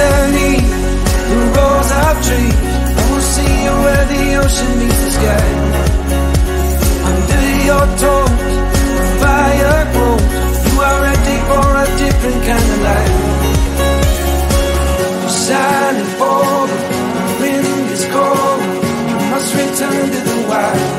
underneath the rows of trees. I will see you where the ocean meets the sky. Under your toes, the fire grows. You are ready for a different kind of life. You're silent for the wind is cold. You must return to the wild.